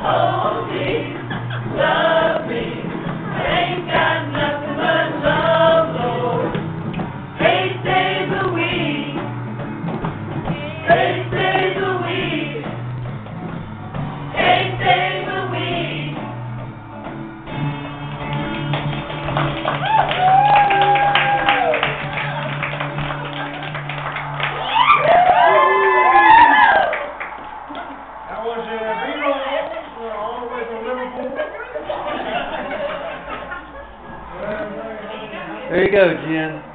Hold me, love me. Ain't got nothing but love, Lord. 8 days a week. 8 days a week. 8 days a week. That was Beatles, all the way from Liverpool. There you go, Jen.